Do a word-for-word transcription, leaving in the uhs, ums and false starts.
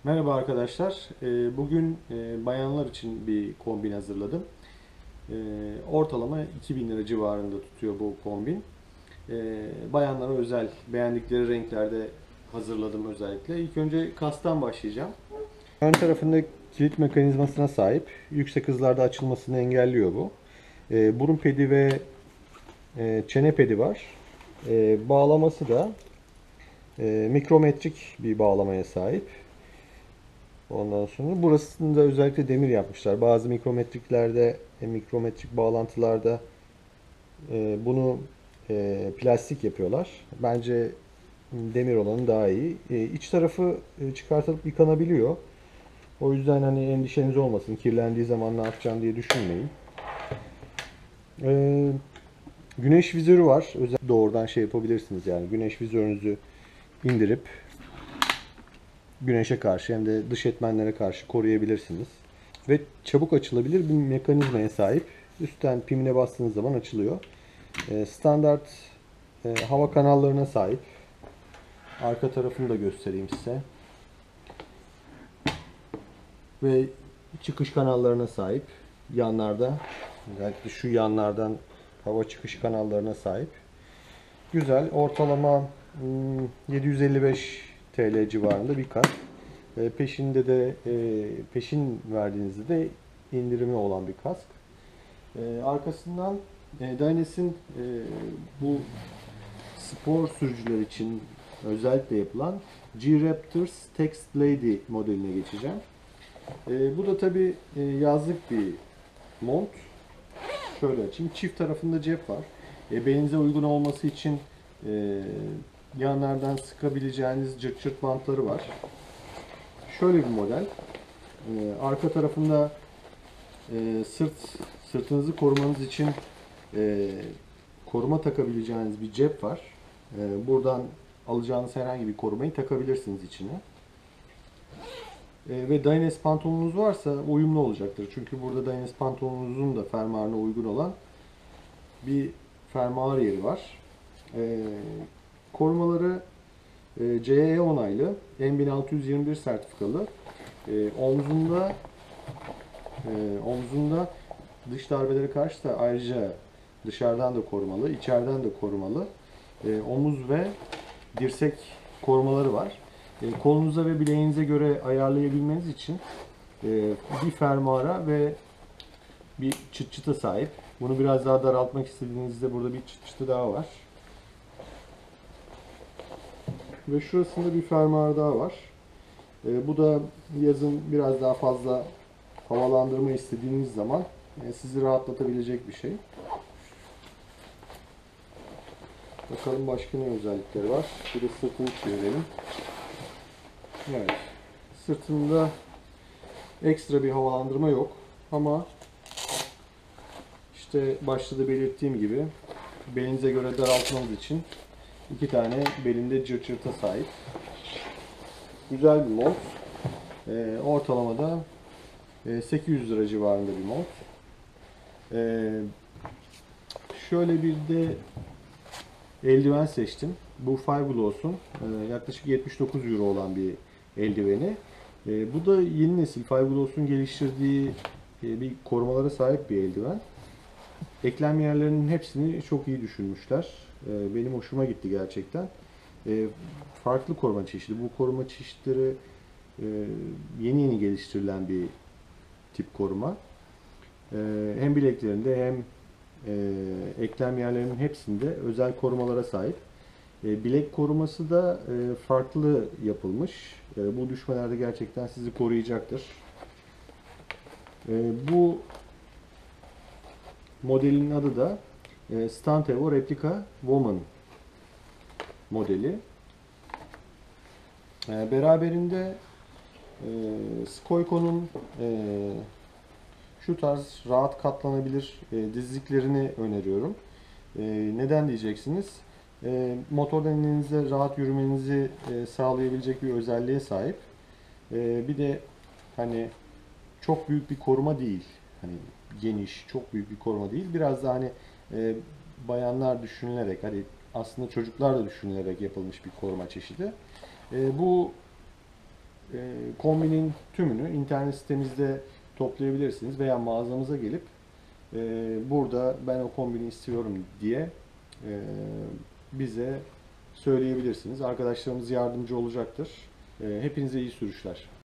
Merhaba arkadaşlar. Ee, Bugün e, bayanlar için bir kombin hazırladım. Ee, Ortalama iki bin lira civarında tutuyor bu kombin. Ee, Bayanlara özel, beğendikleri renklerde hazırladım özellikle. İlk önce kastan başlayacağım. Ön tarafında kilit mekanizmasına sahip. Yüksek hızlarda açılmasını engelliyor bu. Ee, Burun pedi ve e, çene pedi var. Ee, Bağlaması da e, mikrometrik bir bağlamaya sahip. Ondan sonra burasında özellikle demir yapmışlar. Bazı mikrometriklerde, e, mikrometrik bağlantılarda e, bunu e, plastik yapıyorlar. Bence demir olanı daha iyi. E, iç tarafı e, çıkartılıp yıkanabiliyor. O yüzden hani endişeniz olmasın. Kirlendiği zaman ne yapacağım diye düşünmeyin. E, Güneş vizörü var. Özel doğrudan şey yapabilirsiniz yani. Güneş vizörünüzü indirip güneşe karşı hem de dış etmenlere karşı koruyabilirsiniz. Ve çabuk açılabilir bir mekanizmaya sahip. Üstten pimine bastığınız zaman açılıyor. E, standart e, hava kanallarına sahip. Arka tarafını da göstereyim size. Ve çıkış kanallarına sahip. Yanlarda, özellikle şu yanlardan hava çıkış kanallarına sahip. Güzel. Ortalama yedi yüz elli beş T L civarında bir kask. E, peşinde de e, peşin verdiğinizde de indirimi olan bir kask. E, arkasından e, Dynes'in e, bu spor sürücüler için özellikle yapılan G-Raptors Text Lady modeline geçeceğim. E, bu da tabi e, yazlık bir mont. Şöyle açayım. Çift tarafında cep var. E, belinize uygun olması için e, yanlardan sıkabileceğiniz cırt cırt bantları var. Şöyle bir model. E, arka tarafında e, sırt sırtınızı korumanız için e, koruma takabileceğiniz bir cep var. E, buradan alacağınız herhangi bir korumayı takabilirsiniz içine. E, ve Dynes pantolonunuz varsa uyumlu olacaktır. Çünkü burada Dynes pantolonunuzun da fermuarına uygun olan bir fermuar yeri var. E, korumaları e, C E onaylı, M bin altı yüz yirmi bir sertifikalı. E, omzunda e, omzunda dış darbelere karşı da ayrıca dışarıdan da korumalı, içeriden de korumalı. E, omuz ve dirsek korumaları var. E, kolunuza ve bileğinize göre ayarlayabilmeniz için e, bir fermuara ve bir çıt çıta sahip. Bunu biraz daha daraltmak istediğinizde burada bir çıt çıtı daha var. Ve şurasında bir fermuar daha var. E, bu da yazın biraz daha fazla havalandırma istediğiniz zaman e, sizi rahatlatabilecek bir şey. Bakalım başka ne özellikleri var. Bir de sırtını çevirelim. Evet. Sırtında ekstra bir havalandırma yok. Ama işte başta da belirttiğim gibi belinize göre daraltmanız için iki tane belinde cırt cırta sahip. Güzel bir mont. E, ortalamada e, sekiz yüz lira civarında bir mont. E, şöyle bir de eldiven seçtim. Bu Fireglass'un e, yaklaşık yetmiş dokuz euro olan bir eldiveni. E, bu da yeni nesil Fireglass'un geliştirdiği e, bir korumalara sahip bir eldiven. Eklem yerlerinin hepsini çok iyi düşünmüşler. E, benim hoşuma gitti gerçekten. E, farklı koruma çeşidi. Bu koruma çeşitleri e, yeni yeni geliştirilen bir tip koruma. E, hem bileklerinde hem e, eklem yerlerinin hepsinde özel korumalara sahip. E, bilek koruması da e, farklı yapılmış. E, bu düşmelerde gerçekten sizi koruyacaktır. E, bu modelin adı da e, Stantevo Replica Woman modeli. E, beraberinde e, Skoiko'nun e, şu tarz rahat katlanabilir e, dizliklerini öneriyorum. E, neden diyeceksiniz? E, motordan elinizde rahat yürümenizi e, sağlayabilecek bir özelliğe sahip. E, bir de hani çok büyük bir koruma değil. Hani geniş, çok büyük bir koruma değil. Biraz da hani e, bayanlar düşünülerek, hani aslında çocuklar da düşünülerek yapılmış bir koruma çeşidi. E, bu E, kombinin tümünü internet sitemizde toplayabilirsiniz veya mağazamıza gelip e, burada ben o kombini istiyorum diye e, bize söyleyebilirsiniz. Arkadaşlarımız yardımcı olacaktır. E, hepinize iyi sürüşler.